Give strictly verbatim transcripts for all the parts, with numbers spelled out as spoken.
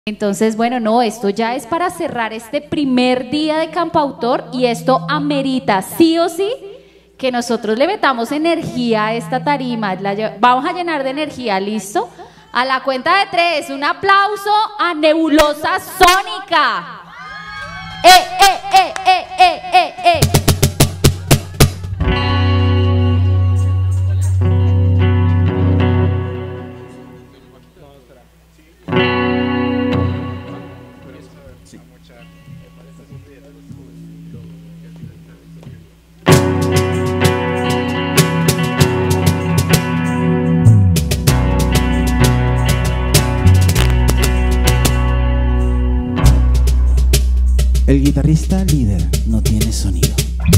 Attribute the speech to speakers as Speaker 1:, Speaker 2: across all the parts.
Speaker 1: Entonces, bueno, no, esto ya es para cerrar este primer día de Campautor y esto amerita sí o sí que nosotros le metamos energía a esta tarima. La, vamos a llenar de energía, ¿listo? A la cuenta de tres, un aplauso a Nebulosa Sónica. ¡Eh, eh, eh, eh, eh, eh, eh!
Speaker 2: El guitarrista líder no tiene sonido.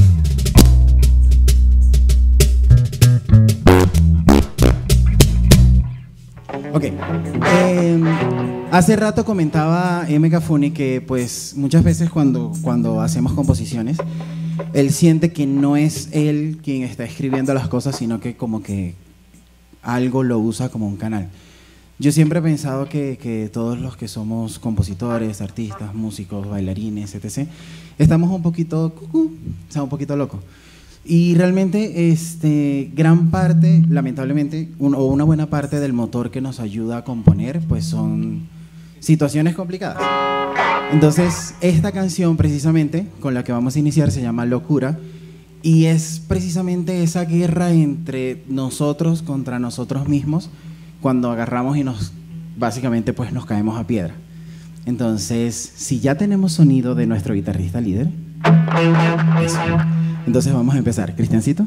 Speaker 2: Ok. Eh, hace rato comentaba M. Gafuni que pues muchas veces cuando, cuando hacemos composiciones, él siente que no es él quien está escribiendo las cosas, sino que como que algo lo usa como un canal. Yo siempre he pensado que, que todos los que somos compositores, artistas, músicos, bailarines, etcétera, estamos un poquito cucú, o sea, un poquito locos. Y realmente este, gran parte, lamentablemente, un, o una buena parte del motor que nos ayuda a componer, pues son situaciones complicadas. Entonces, esta canción precisamente, con la que vamos a iniciar, se llama Locura, y es precisamente esa guerra entre nosotros contra nosotros mismos, cuando agarramos y nos, básicamente, pues nos caemos a piedra. Entonces, si ya tenemos sonido de nuestro guitarrista líder, eso. Entonces vamos a empezar. Cristiancito.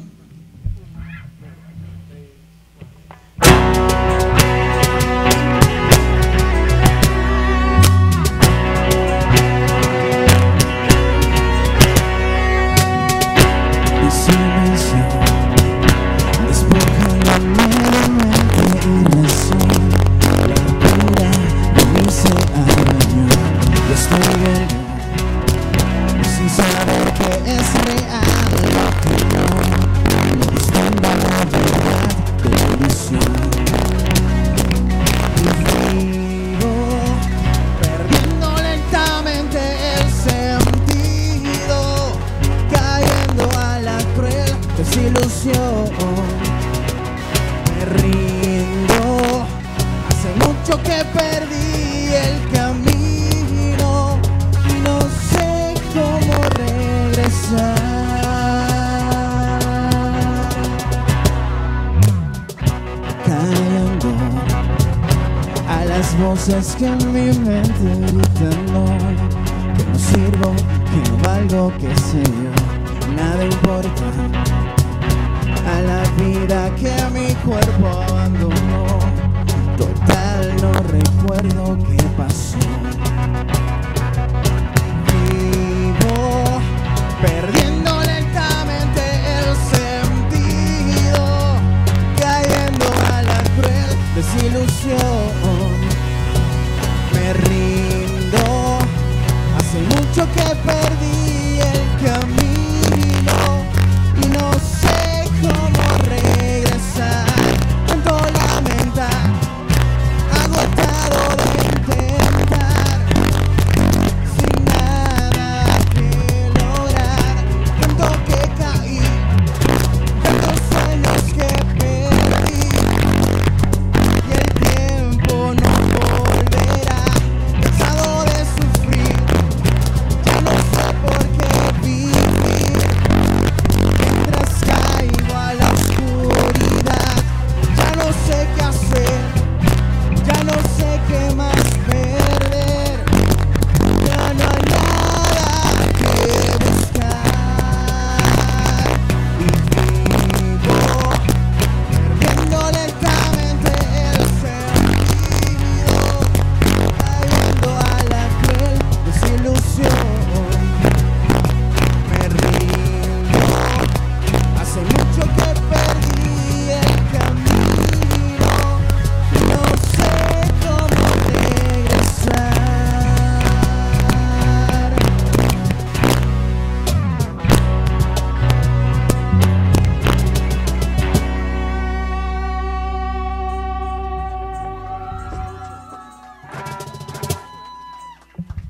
Speaker 3: Me rindo, hace mucho que perdí el camino y no sé cómo regresar. Callando a las voces que en mi mente gritan hoy, que no sirvo, que no valgo, que sé yo, nada importa. A la vida que mi cuerpo abandonó, total no recuerdo qué pasó. Vivo perdiendo lentamente el sentido, cayendo a la cruel desilusión. Me rindo, hace mucho que perdí el camino y no sé cómo regresar. Tanto lamentar, agotado de intentar, sin nada que lograr. Tanto que caí, tantos sueños que perdí, y el tiempo no volverá. Cansado de sufrir, ya no sé por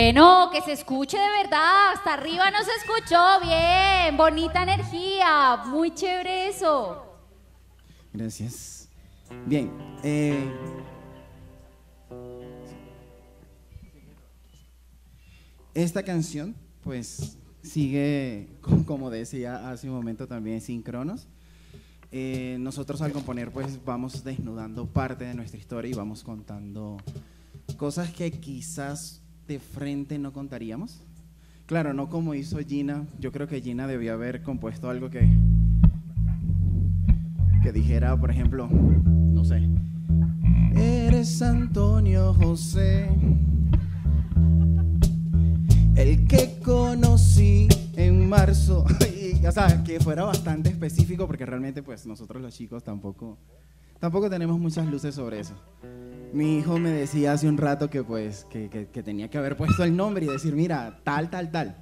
Speaker 1: Que no, que se escuche de verdad. Hasta arriba no se escuchó. Bien, bonita energía. Muy chévere eso.
Speaker 2: Gracias. Bien. Eh, esta canción, pues, sigue, como decía hace un momento también, síncronos. Eh, nosotros al componer, pues, vamos desnudando parte de nuestra historia y vamos contando cosas que quizás de frente no contaríamos. Claro, no como hizo Gina. Yo creo que Gina debió haber compuesto algo que que dijera, por ejemplo, no sé, eres Antonio José, el que conocí en marzo. Y, o sea, que fuera bastante específico, porque realmente pues nosotros los chicos tampoco tampoco tenemos muchas luces sobre eso. Mi hijo me decía hace un rato que pues que, que, que tenía que haber puesto el nombre y decir, mira, tal, tal, tal.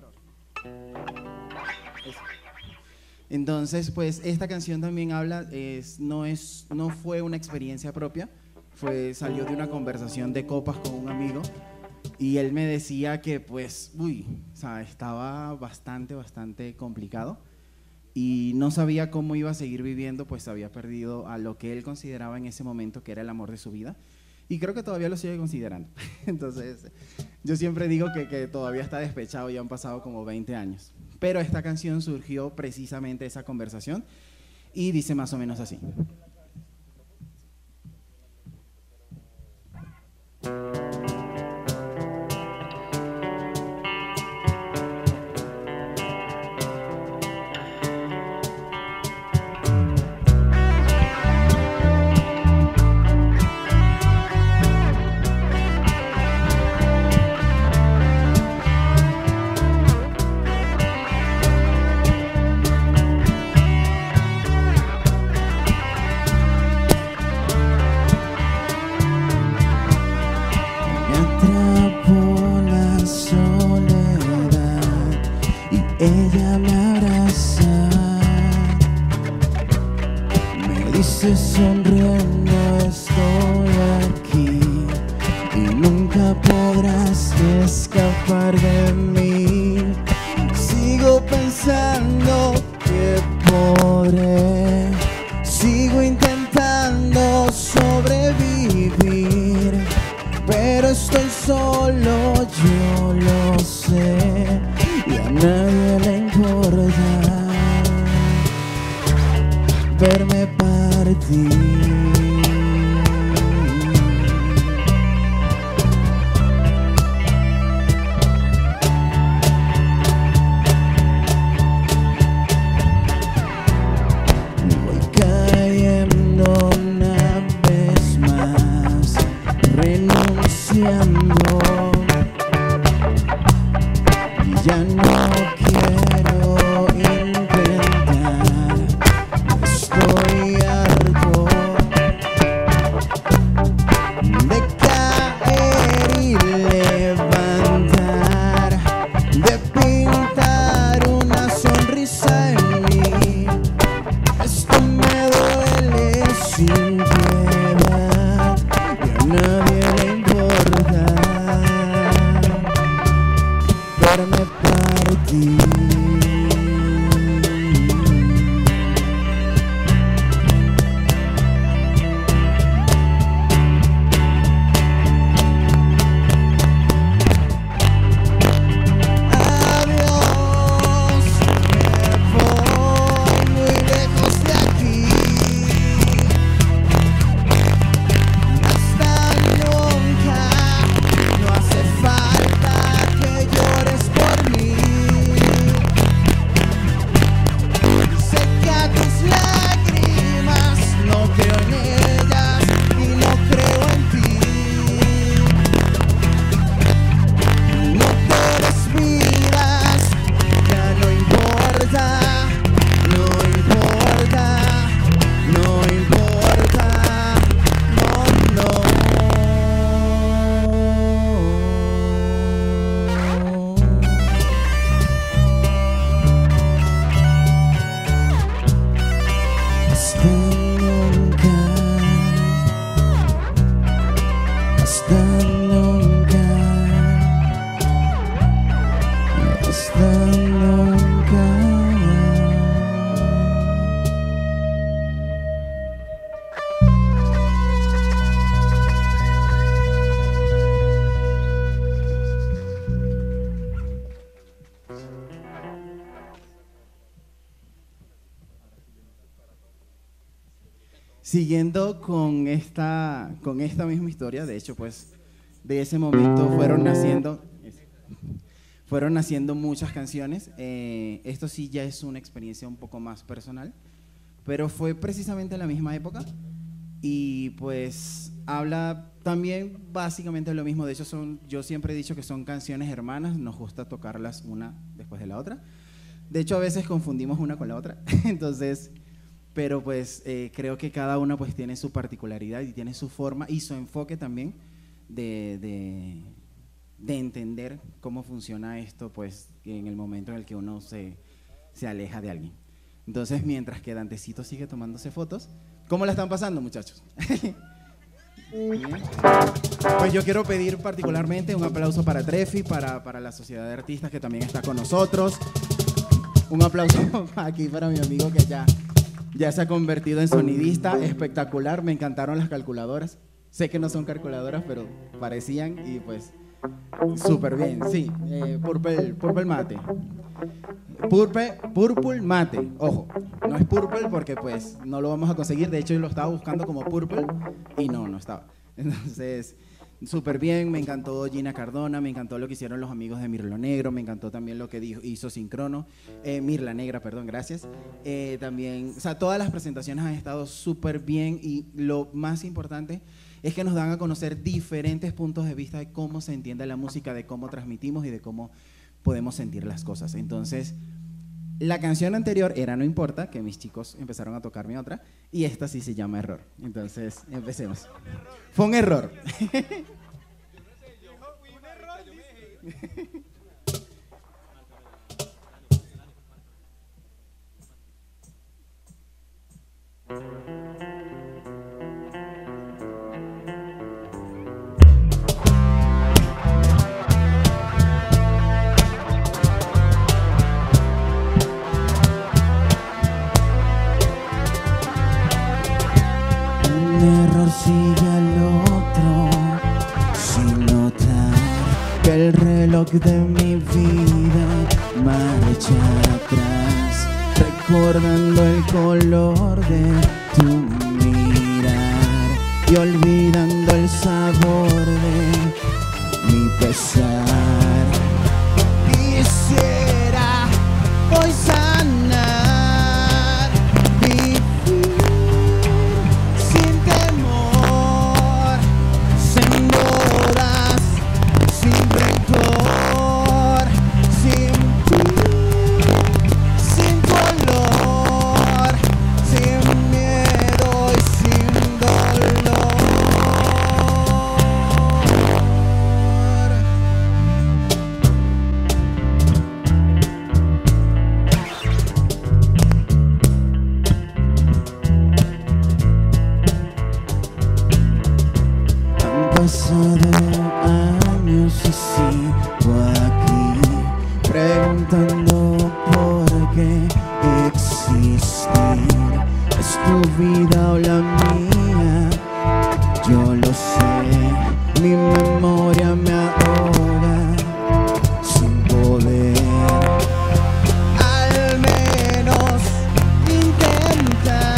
Speaker 2: Entonces, pues esta canción también habla, es, no, es, no fue una experiencia propia, fue, salió de una conversación de copas con un amigo y él me decía que pues, uy, o sea, estaba bastante, bastante complicado y no sabía cómo iba a seguir viviendo, pues había perdido a lo que él consideraba en ese momento que era el amor de su vida y creo que todavía lo sigue considerando. Entonces, yo siempre digo que, que todavía está despechado, ya han pasado como veinte años. Pero esta canción surgió precisamente de esa conversación y dice más o menos así.
Speaker 3: Ella me abraza, me dice sonriendo, estoy aquí y nunca podrás escapar de mí. Sigo pensando que podré, sigo intentando sobrevivir, pero estoy solo, yo lo sé. Y a nadie le importa verme partir. Voy cayendo una vez más, renunciando. Ya no quiero intentar, estoy harto de caer y levantar, de pintar una sonrisa en mí. Esto me duele sin piedad y a nadie le importa verme partir. Adiós, me voy muy lejos de aquí, hasta nunca. No hace falta que llores por mí.
Speaker 2: siguiendo con esta, con esta misma historia, de hecho, pues, de ese momento fueron naciendo, fueron naciendo muchas canciones. Eh, esto sí ya es una experiencia un poco más personal, pero fue precisamente en la misma época y pues habla también básicamente de lo mismo. De hecho, son, yo siempre he dicho que son canciones hermanas, nos gusta tocarlas una después de la otra. De hecho, a veces confundimos una con la otra, entonces, pero pues eh, creo que cada una pues tiene su particularidad y tiene su forma y su enfoque también de, de, de entender cómo funciona esto pues en el momento en el que uno se, se aleja de alguien. Entonces, mientras que Dantecito sigue tomándose fotos, ¿cómo la están pasando, muchachos? Bien. Pues yo quiero pedir particularmente un aplauso para Trefi, para, para la Sociedad de Artistas que también está con nosotros. Un aplauso aquí para mi amigo que ya, ya se ha convertido en sonidista, espectacular, me encantaron las calculadoras. Sé que no son calculadoras, pero parecían y pues súper bien, sí. Eh, purple, purple mate. Purple, purple mate, ojo, no es purple porque pues no lo vamos a conseguir, de hecho yo lo estaba buscando como purple y no, no estaba. Entonces, súper bien, me encantó Gina Cardona, me encantó lo que hicieron los amigos de Mirlo Negro, me encantó también lo que dijo, hizo Sincrono, eh, Mirla Negra, perdón, gracias. Eh, también, o sea, todas las presentaciones han estado súper bien y lo más importante es que nos dan a conocer diferentes puntos de vista de cómo se entiende la música, de cómo transmitimos y de cómo podemos sentir las cosas. Entonces, la canción anterior era No Importa, que mis chicos empezaron a tocarme otra, y esta sí se llama Error. Entonces, empecemos. Fue un error.
Speaker 3: Sigue al otro sin notar que el reloj de mi vida marcha atrás, recordando el color de tu mirar y olvidando el sabor de mi pesar. Quisiera hoy sanar, vivir años y sigo aquí preguntando por qué existir. ¿Es tu vida o la mía? Yo lo sé, mi memoria me ahoga sin poder al menos intentar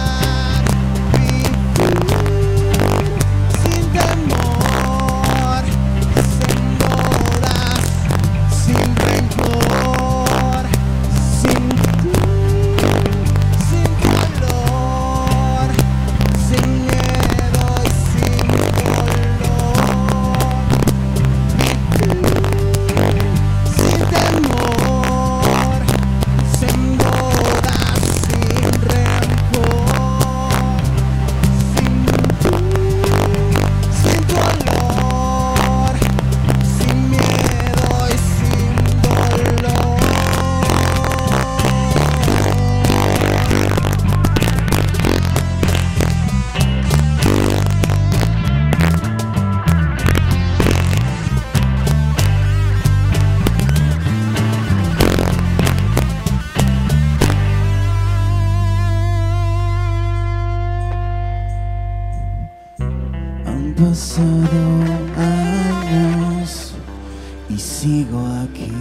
Speaker 3: pasado años y sigo aquí.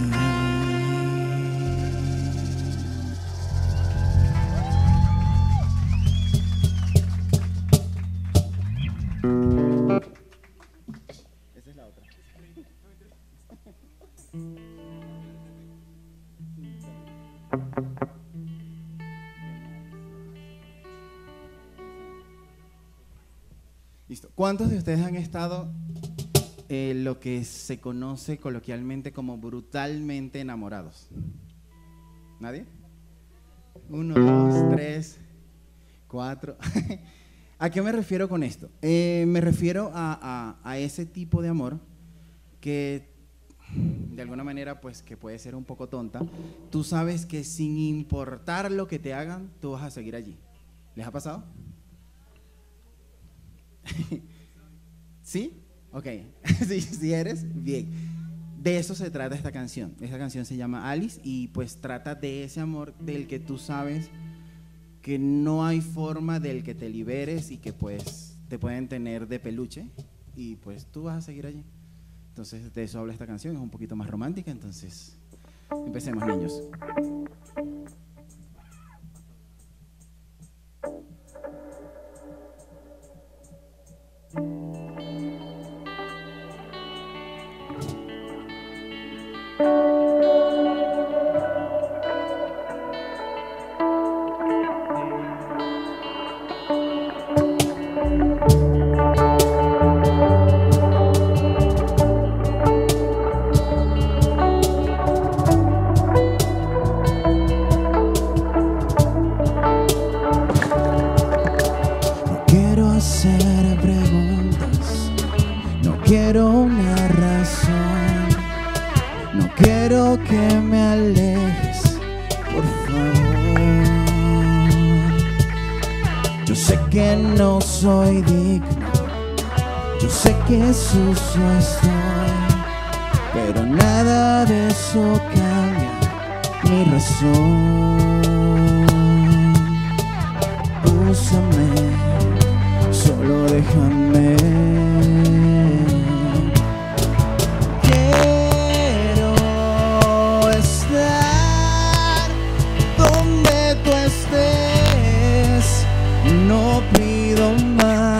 Speaker 2: Listo. ¿Cuántos de ustedes han estado eh, lo que se conoce coloquialmente como brutalmente enamorados? ¿Nadie? Uno, dos, tres, cuatro. ¿A qué me refiero con esto? Eh, me refiero a, a, a ese tipo de amor que de alguna manera pues que puede ser un poco tonta. Tú sabes que sin importar lo que te hagan, tú vas a seguir allí. ¿Les ha pasado? ¿Sí? Ok. ¿Sí, sí eres? Bien. De eso se trata esta canción. Esta canción se llama Alice y pues trata de ese amor del que tú sabes que no hay forma del que te liberes y que pues te pueden tener de peluche y pues tú vas a seguir allí. Entonces de eso habla esta canción, es un poquito más romántica, entonces empecemos, niños.
Speaker 3: Sucio estoy, pero nada de eso cambia mi razón. Úsame, solo déjame. Quiero estar donde tú estés, no pido más.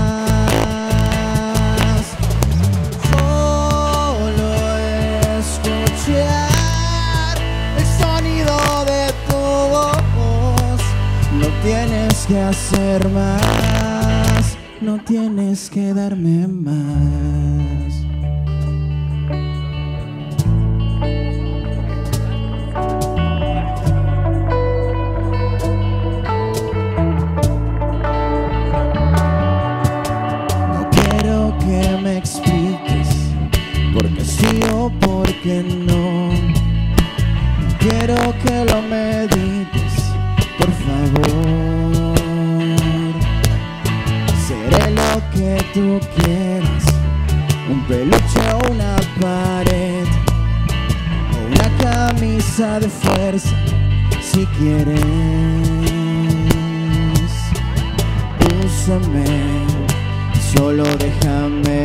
Speaker 3: Tienes que hacer más, no tienes que darme más. No quiero que me expliques por qué sí o por qué no. No quiero que lo medites, por favor. Seré lo que tú quieras, un peluche o una pared, o una camisa de fuerza, si quieres. Úsame, solo déjame.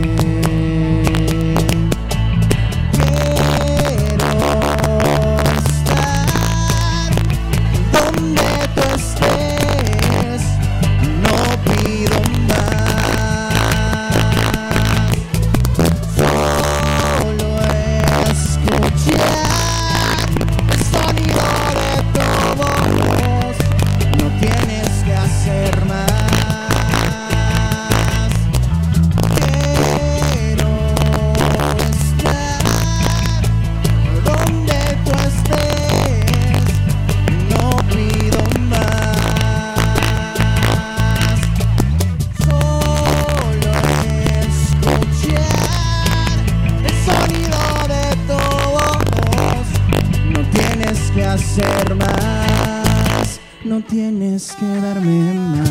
Speaker 3: Hacer más, no tienes que darme más.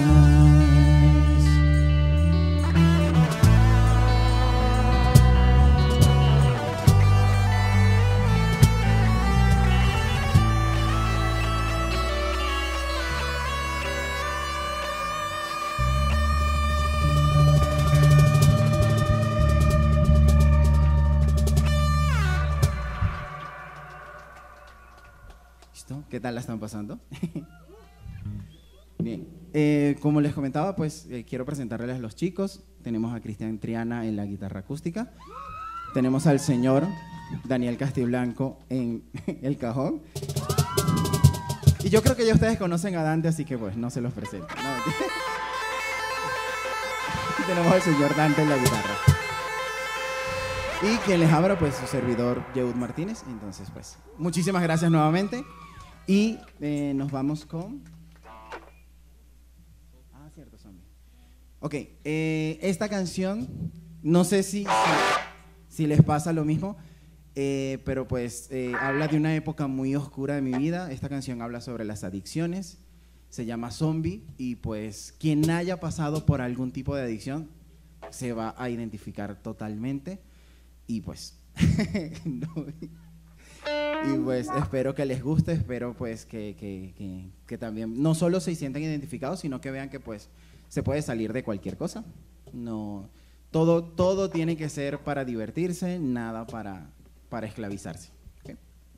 Speaker 2: ¿Qué tal la están pasando? Bien, eh, como les comentaba, pues eh, quiero presentarles a los chicos. Tenemos a Cristian Triana en la guitarra acústica, tenemos al señor Daniel Castiblanco en el cajón. Y yo creo que ya ustedes conocen a Dante, así que pues no se los presento. No, y tenemos al señor Dante en la guitarra. Y quien les habla, pues su servidor, Yeud Martínez. Entonces, pues, muchísimas gracias nuevamente. Y eh, nos vamos con... Ah, cierto, zombie. Ok, eh, esta canción, no sé si, si, si les pasa lo mismo, eh, pero pues eh, habla de una época muy oscura de mi vida. Esta canción habla sobre las adicciones, se llama Zombie, y pues quien haya pasado por algún tipo de adicción se va a identificar totalmente. Y pues, no, y pues espero que les guste, espero pues que, que, que, que también no solo se sientan identificados, sino que vean que pues se puede salir de cualquier cosa. No, todo, todo tiene que ser para divertirse, nada para, para esclavizarse. ¿Okay?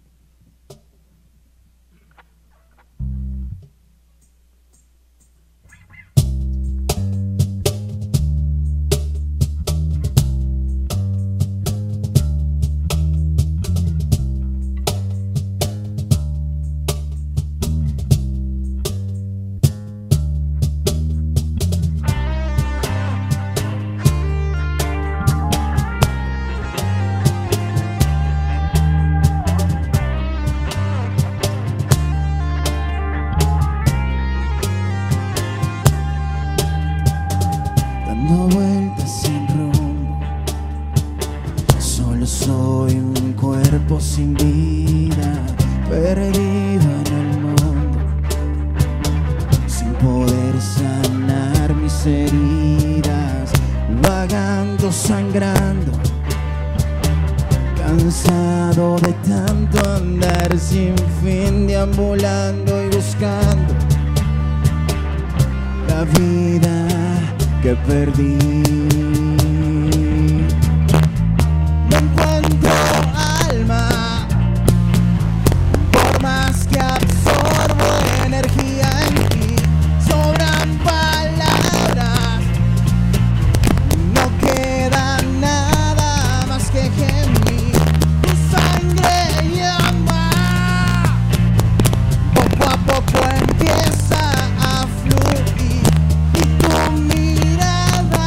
Speaker 3: Dando vueltas sin rumbo, solo soy un cuerpo sin vida, perdido en el mundo, sin poder sanar mis heridas, vagando, sangrando, cansado de tanto andar sin fin, deambulando y buscando la vida que perdí. No encuentro alma, por más que absorbo energía en ti, sobran palabras, no queda nada más que gemir. Tu sangre llama, poco a poco empieza a fluir, y tu mirada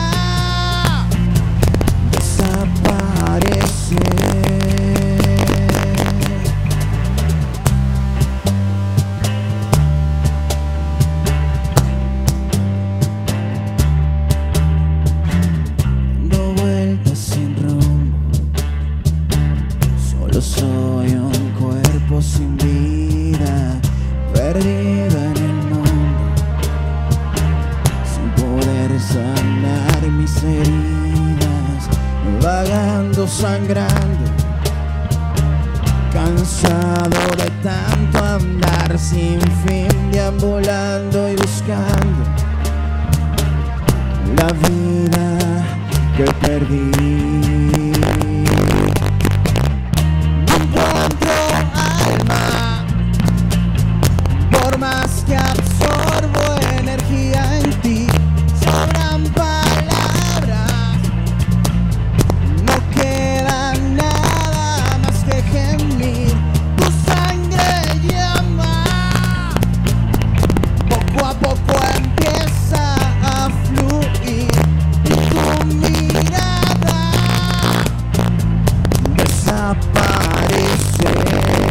Speaker 3: desaparece. Dando vueltas sin rumbo, solo soy un cuerpo sin vida, perdido en el mundo, sin poder sanar mis heridas, vagando, sangrando, cansado de tanto andar sin fin, deambulando y buscando la vida que perdí. No encuentro alma, por más que absorbo energía en ti, sobran palabras, no queda nada más que gemir. Tu sangre llama, poco a poco empieza a fluir, y tu mirada desaparece.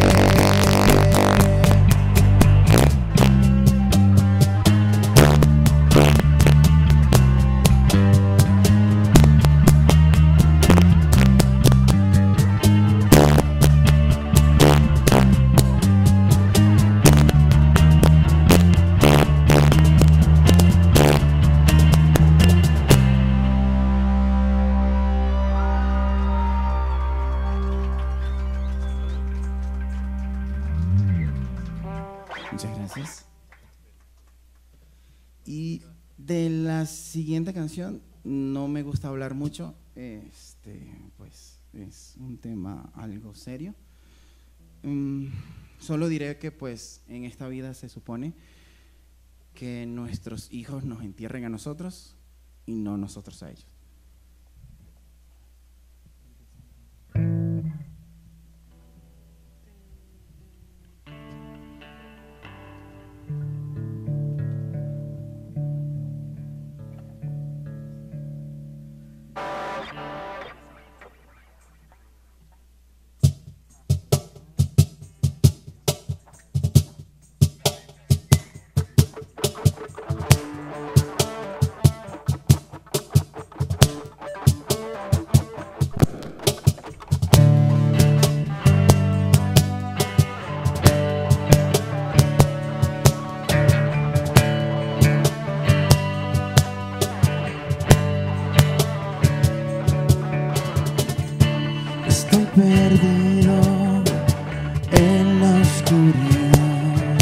Speaker 2: Muchas gracias. Y de la siguiente canción no me gusta hablar mucho, este, pues es un tema algo serio. Um, solo diré que pues en esta vida se supone que nuestros hijos nos entierren a nosotros y no nosotros a ellos.
Speaker 3: perdido en la oscuridad,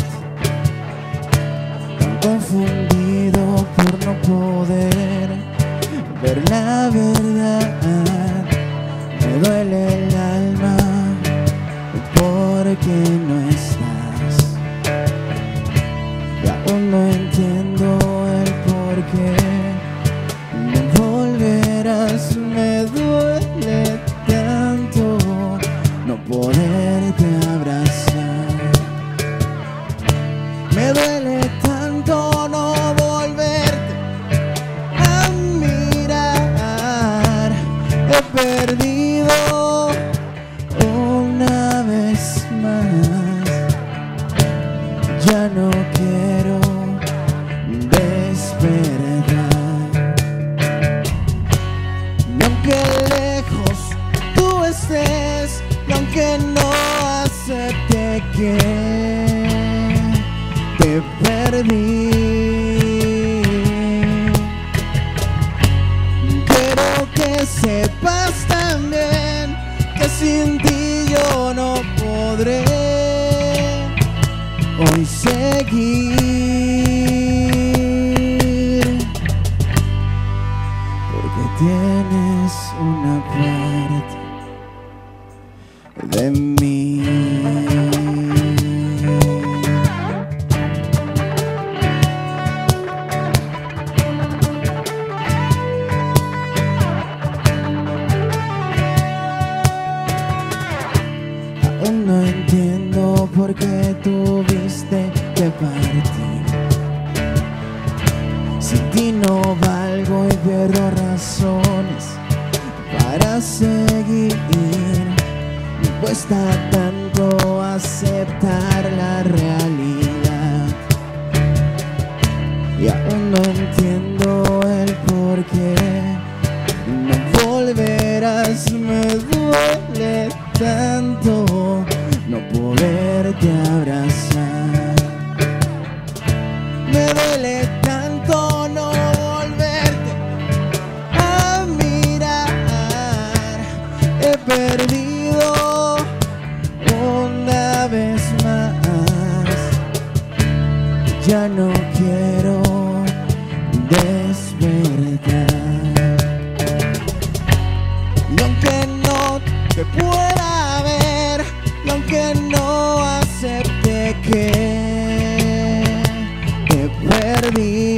Speaker 3: tan confundido por no poder ver la verdad. Me duele el alma porque no estás, y aún no entiendo el porqué. No volverás, me duele tanto no poderte abrazar. Me duele tanto no volverte a mirar. He perdido una vez más. Ya no quiero despertar. Y aunque lejos tú estés, y aunque no acepte que te perdí, quiero que sepas también que sin ti yo no podré hoy seguir, porque tienes una parte de mí. Aún no entiendo por qué tuviste que partir. Sin ti no valgo y pierdo razones para seguir. Me cuesta tanto aceptar la realidad, y aún no entiendo el porqué. No volverás, me duele tanto no poderte abrazar. Me duele tanto no volverte a mirar. He perdido una vez más. Ya no quiero despertar. Y aunque no te pueda ver, y aunque no acepte que te perdí,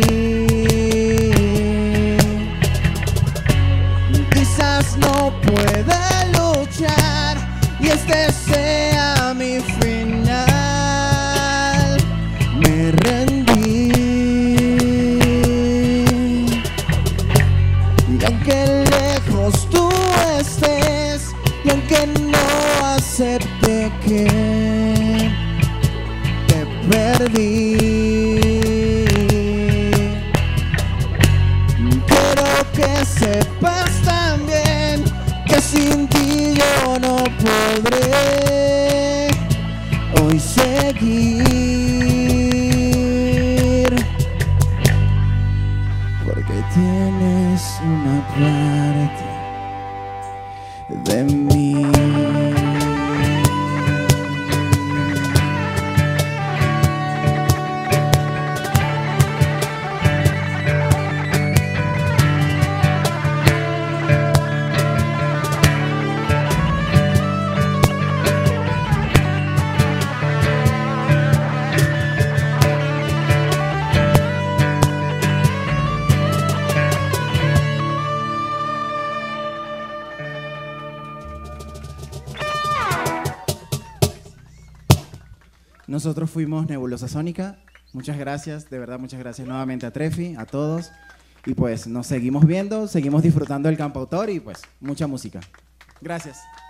Speaker 3: quizás no pueda luchar y este sea mi final. Me rendí. Y aunque lejos tú estés, y aunque no acepte que te perdí, quiero que sepas también que sin ti yo no podré hoy seguir, porque tienes una parte de mí.
Speaker 2: Nosotros fuimos Nebulosa Sónica. Muchas gracias, de verdad, muchas gracias nuevamente a Trefi, a todos. Y pues nos seguimos viendo, seguimos disfrutando del Campautor y pues mucha música. Gracias.